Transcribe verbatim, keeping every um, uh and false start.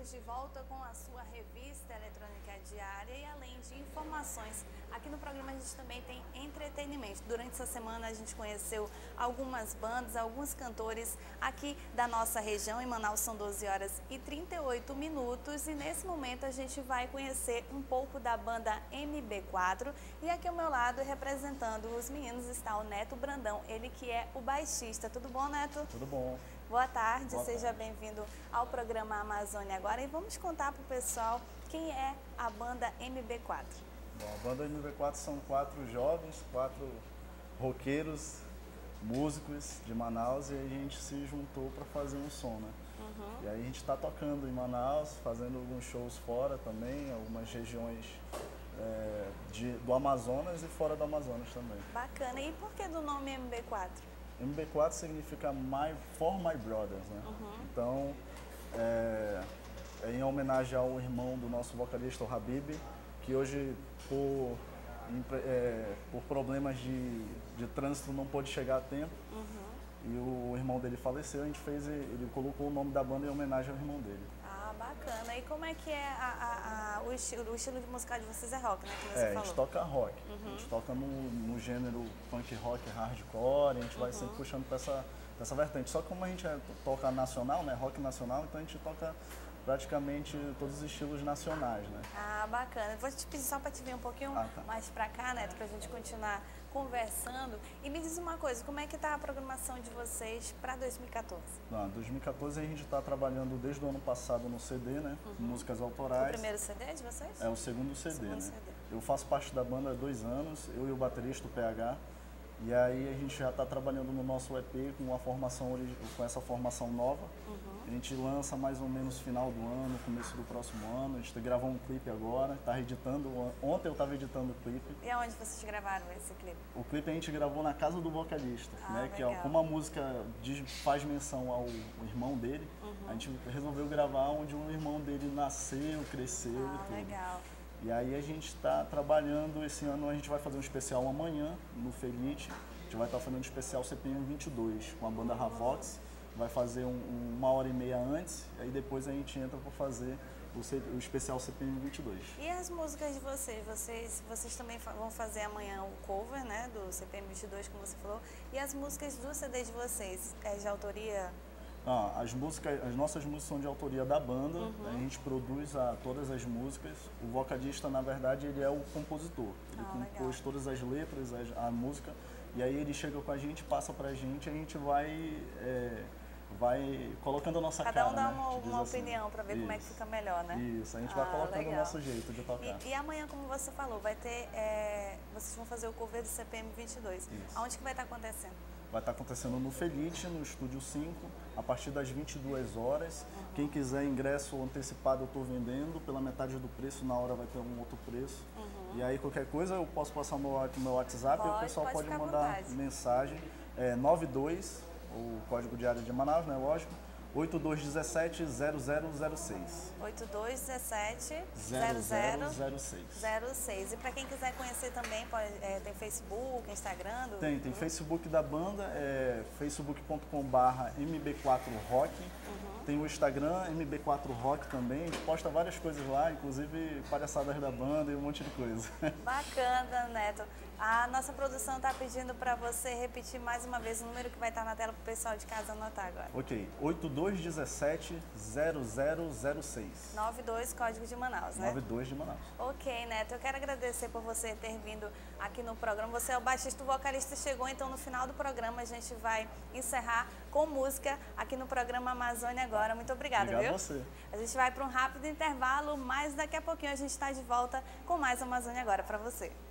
estamos de volta com a sua revista eletrônica diária e além de informações, aqui no programa a gente também tem entretenimento. Durante essa semana a gente conheceu algumas bandas, alguns cantores aqui da nossa região. Em Manaus são doze horas e trinta e oito minutos e nesse momento a gente vai conhecer um pouco da banda M B quatro e aqui ao meu lado representando os meninos está o Neto Brandão, ele que é o baixista. Tudo bom, Neto? Tudo bom. Boa tarde, Boa seja bem-vindo ao programa Amazônia Agora e vamos contar para o pessoal quem é a banda M B quatro. Bom, a banda M B quatro são quatro jovens, quatro roqueiros, músicos de Manaus e a gente se juntou para fazer um som, né? Uhum. E aí a gente está tocando em Manaus, fazendo alguns shows fora também, algumas regiões é, de, do Amazonas e fora do Amazonas também. Bacana. E por que do nome M B quatro? M B quatro significa my, For My Brothers, né? Uhum. Então, é, é em homenagem ao irmão do nosso vocalista, o Habib, que hoje, por, é, por problemas de, de trânsito, não pôde chegar a tempo. Uhum. E o irmão dele faleceu, a gente fez, ele colocou o nome da banda em homenagem ao irmão dele. Ah, bacana. E como é que é a, a, a, o, estilo, o estilo de musical de vocês é rock, né? Que você é, falou. a gente toca rock. Uhum. A gente toca no, no gênero punk rock, hardcore, a gente vai uhum. sempre puxando para essa, pra essa vertente. Só que como a gente é, toca nacional, né? Rock nacional, então a gente toca praticamente todos os estilos nacionais, né? Ah, bacana. Vou te pedir só para te vir um pouquinho ah, tá. mais para cá, Neto, para a gente continuar conversando. E me diz uma coisa, como é que está a programação de vocês para dois mil e quatorze? Não, dois mil e quatorze a gente está trabalhando desde o ano passado no C D, né? Uhum. Músicas autorais. O primeiro C D de vocês? É o segundo C D, segundo né? C D. Eu faço parte da banda há dois anos, eu e o baterista, o P H. E aí a gente já está trabalhando no nosso E P com, uma formação, com essa formação nova. Uhum. A gente lança mais ou menos final do ano, começo do próximo ano. A gente gravou um clipe agora, está editando. Ontem eu estava editando o clipe. E aonde vocês gravaram esse clipe? O clipe a gente gravou na casa do vocalista, ah, né? Que é, como a música diz, faz menção ao irmão dele, uhum. a gente resolveu gravar onde o irmão dele nasceu, cresceu ah, e tudo. Legal. E aí a gente está trabalhando, esse ano a gente vai fazer um especial amanhã no Felite. A gente vai estar tá fazendo um especial C P M vinte e dois com a banda Ravox. Vai fazer um, um, uma hora e meia antes, e aí depois a gente entra para fazer o, C, o especial C P M vinte e dois. E as músicas de vocês? Vocês, vocês também vão fazer amanhã o cover, né, do C P M vinte e dois, como você falou. E as músicas do C D de vocês, é de autoria? Ah, as, músicas, as nossas músicas são de autoria da banda, uhum. A gente produz a, todas as músicas. O vocalista, na verdade, ele é o compositor. Ele ah, compôs legal. todas as letras, a, a música, e aí ele chega com a gente, passa pra gente, a gente vai, é, vai colocando a nossa Cada cara. Cada um dá né? uma, uma assim. opinião para ver Isso. Como é que fica melhor, né? Isso, a gente ah, vai colocando legal. o nosso jeito de tocar. E, e amanhã, como você falou, vai ter, é, vocês vão fazer o cover do C P M vinte e dois. Isso. Aonde que vai estar acontecendo? Vai estar acontecendo no Felite, no Estúdio cinco, a partir das vinte e duas horas. Uhum. Quem quiser ingresso antecipado eu estou vendendo, pela metade do preço, na hora vai ter um outro preço. Uhum. E aí qualquer coisa eu posso passar meu, meu WhatsApp pode, e o pessoal pode, pode mandar mensagem. É nove dois, o código diário de Manaus, né, lógico. oito dois um sete, zero zero zero seis. oito dois um sete, zero zero zero seis. zero seis. E para quem quiser conhecer também, pode, é, tem Facebook, Instagram? Do... Tem, tem Facebook da banda, é facebook ponto com barra M B quatro rock. Uhum. Tem o Instagram, M B quatro rock também. A gente posta várias coisas lá, inclusive palhaçadas da banda e um monte de coisa. Bacana, Neto. A nossa produção está pedindo para você repetir mais uma vez o número que vai estar na tela para o pessoal de casa anotar agora. Ok, oito dois um sete, zero zero zero seis. noventa e dois, código de Manaus, né? noventa e dois de Manaus. Ok, Neto, eu quero agradecer por você ter vindo aqui no programa. Você é o baixista, o vocalista chegou, então no final do programa a gente vai encerrar com música aqui no programa Amazônia Agora. Muito obrigada, Obrigado viu? A você. A gente vai para um rápido intervalo, mas daqui a pouquinho a gente está de volta com mais Amazônia Agora para você.